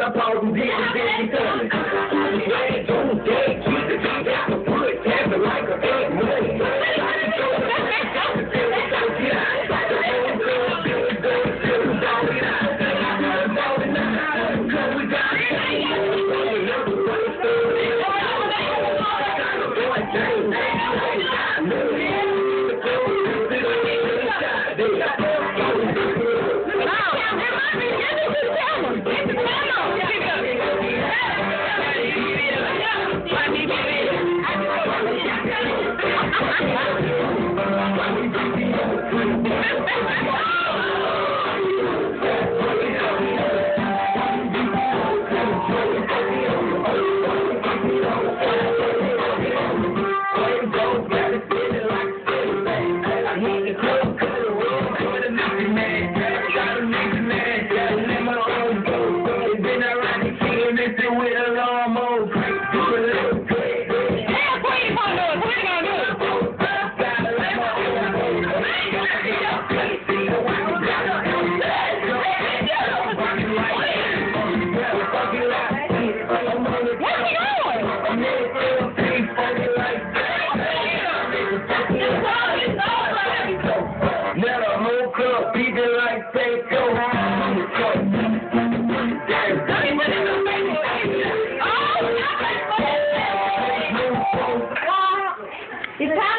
I pause and dig and dig and tell me. Swag on deck, keep it, got the foot, tap it like a egg money. It's time.